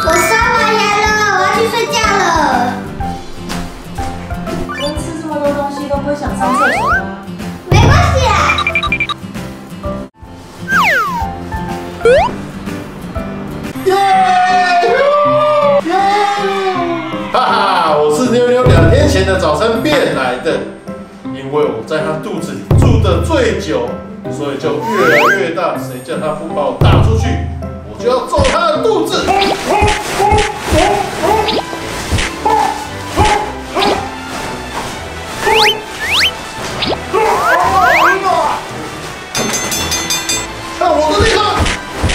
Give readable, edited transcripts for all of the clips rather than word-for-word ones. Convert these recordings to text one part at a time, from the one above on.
我刷完牙了，我要去睡觉了。 今天吃这么多东西都不会想上厕所吗？ 没关系啦。 哈哈，我是妞妞2天前的早餐变来的，因为我在她肚子里住得最久，所以就越来越大。谁叫她不把我打出去，我就要揍她的肚子。看我的力量！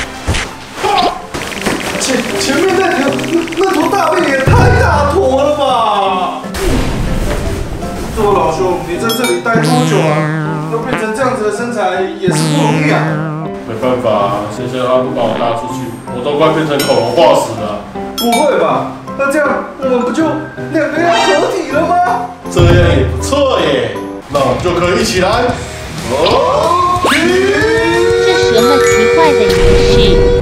前面那坨大便也太大坨了吧！这位老兄，你在这里待多久啊？要变成这样子的身材也是不容易啊！ 没办法，谁叫他不把我拉出去，我都快变成恐龙化石了。 不会吧？那这样我们不就2个人合体了吗？ 这样也不错耶，那我们就可以一起来。哦， 这什么奇怪的仪式？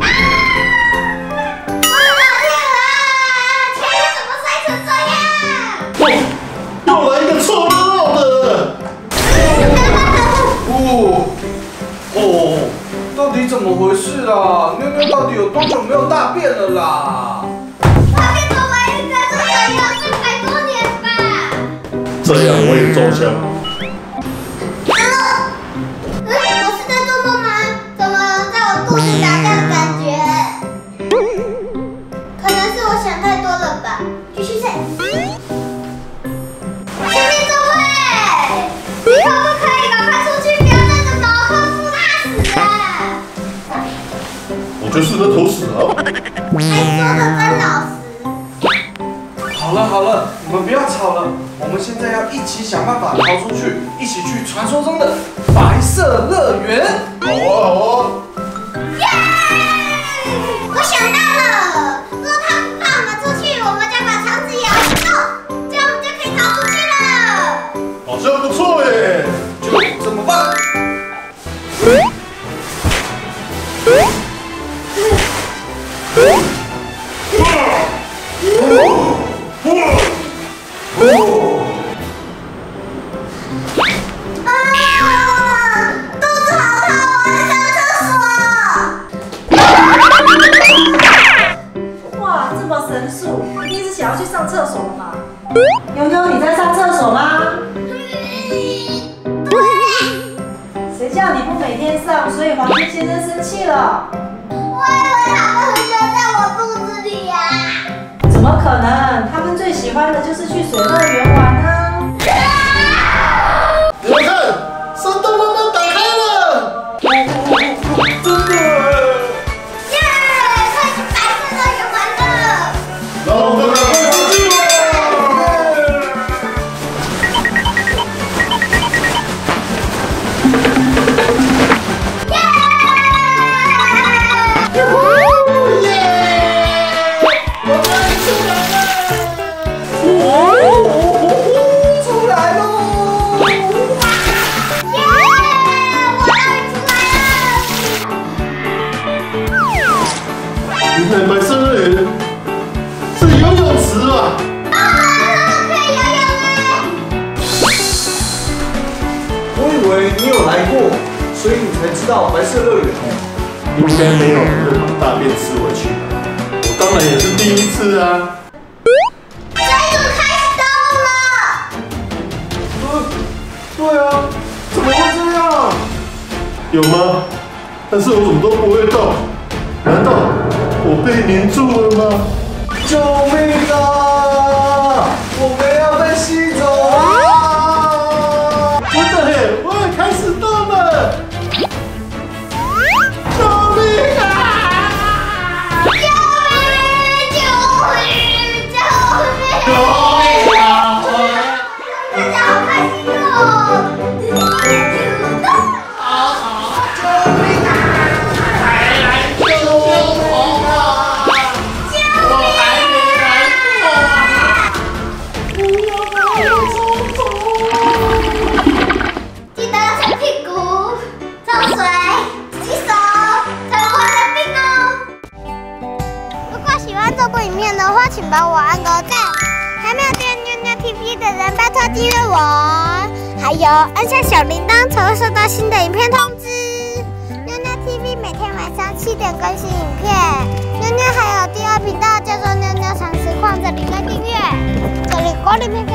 又来一个臭肉肉的！ 到底怎么回事啦？妞妞到底有多久没有大便了啦？ 大便从来应该这样，100多年吧。 这样我也中枪。 我是在做梦吗？怎么在我肚子打架的感觉？可能是我想太多了吧。继续睡。前面这位，你可不可以赶快出去，不要带着毛克夫他死啊！ 我就是那头屎啊！ 还说的真老实。 好了，你们不要吵了，我们现在要一起想办法逃出去，一起去传说中的白色乐园。 好啊！ 耶！我想到了，如果他不放我们出去，我们就把肠子咬动，这样我们就可以逃出去了。 好像不错耶。 就这么办。 肚子好痛，我要上厕所。 哇，这么神速，一定是想要去上厕所嘛？妞妞，你在上厕所吗？谁叫你不每天上，所以黄金先生生气了。 我以为他们留在我肚子里呀。 怎么可能？他们最喜欢的就是去水乐园玩啊！ 你们看，山洞慢慢打开了。 真的。 耶！快去白色乐园玩了。 让我们赶快出去吧。 出来喽！ 原来白色乐园是游泳池啊！ 我以为你有来过，所以你才知道白色乐园。 应该没有人会把大便吃回去吧？我当然也是第一次啊！ 对啊，怎么会这样？ 有吗？但是我怎么都不会动，难道我被黏住了吗？ 救命啊！我们要被吸走了！ 真的耶，我也开始动了！救命啊！ 救命！救命！救命！大家好开心哦！ 我还没来过。 欢这部影片的话，请帮我按个赞。还没有订阅妞妞 TV 的人，拜托订阅我，还有按下小铃铛才会收到新的影片通知。妞妞 TV 每天晚上7点更新影片。妞妞还有第2频道叫做妞妞常实况，这里可以订阅。这里锅里面